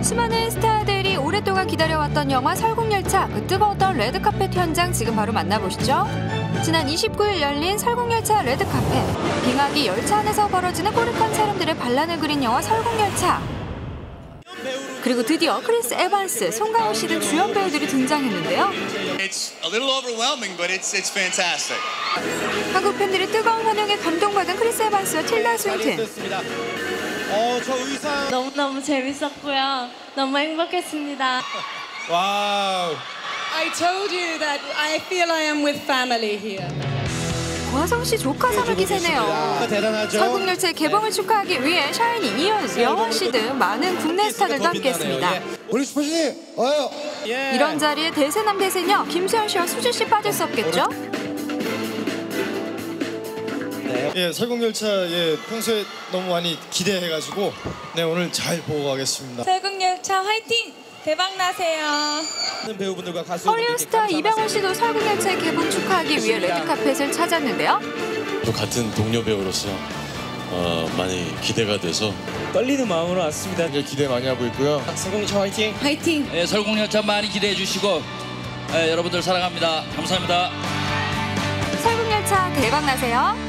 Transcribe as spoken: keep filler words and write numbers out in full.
수많은 스타들이 오랫동안 기다려왔던 영화 설국열차, 그 뜨거웠던 레드카펫 현장 지금 바로 만나보시죠. 지난 이십구일 열린 설국열차 레드카펫. 빙하기 열차 안에서 벌어지는 꼬르륵한 사람들의 반란을 그린 영화 설국열차. 그리고 드디어 크리스 에반스, 송강호 씨 등 주연 배우들이 등장했는데요. It's a little overwhelming, but it's it's fantastic. 한국 팬들의 뜨거운 환영에 감동받은 크리스 에반스와 틸다 스윈튼. 어, 저 의상 너무너무 재밌었고요. 너무 행복했습니다. 와우. I told you that I feel I am with family here. 고화성 씨 조카상을 기세네요. 대단하죠. 설국열차의 개봉을 축하하기 위해 샤이니, 이현, 여원 씨 등 많은 국내 스타들도 함께했습니다. 우리 슈퍼주니 와요. 예. 이런 자리에 대세남 대세녀 김수현 씨와 수지 씨 빠질 수 없겠죠? 예, 설국열차 예, 평소에 너무 많이 기대해가지고 네 오늘 잘 보고 가겠습니다. 설국열차 화이팅! 대박 나세요. 배우분들과 가수 헐리우드 스타 이병헌 씨도 설국열차의 개봉 축하하기 위해 레드카펫을 찾았는데요. 또 같은 동료 배우로서 어, 많이 기대가 돼서 떨리는 마음으로 왔습니다. 기대 많이 하고 있고요. 설국열차 화이팅. 화이팅! 네, 설국열차 많이 기대해 주시고 네, 여러분들 사랑합니다. 감사합니다. 설국열차 대박 나세요.